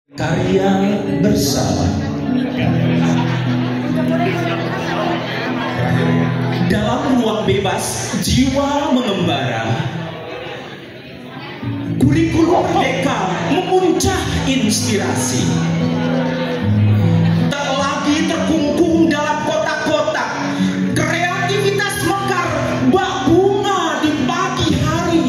Karya bersama dalam ruang bebas, jiwa mengembara. Kurikulum merdeka memuncah inspirasi. Tak lagi terkungkung dalam kotak-kotak. Kreativitas mekar bak bunga di pagi hari.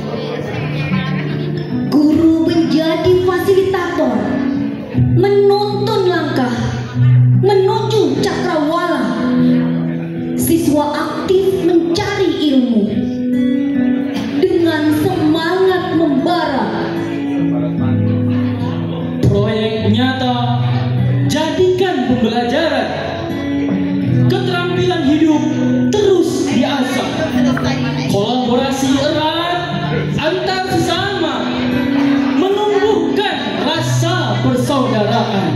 Guru menjadi fasilitator, menuntun langkah menuju cakrawala. Siswa aktif mencari ilmu dengan semangat membara. Proyek nyata jadikan pembelajaran. Keterampilan hidup terus diasah. Kolaborasi erat antar sesama menumbuhkan rasa persaudaraan.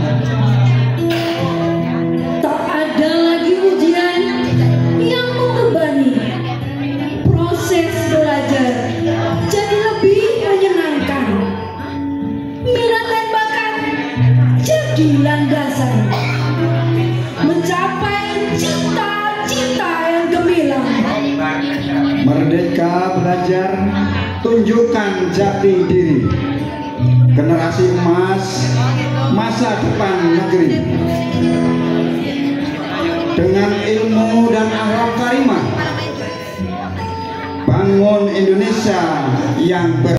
Tak ada lagi ujian yang membebani. Proses belajar jadi lebih menyenangkan. Minat dan bakat jadi landasan mencapai cita-cita yang gemilang. Merdeka belajar, tunjukkan jati diri. Generasi emas, masa depan negeri. Dengan ilmu dan akhlak karimah, bangun Indonesia yang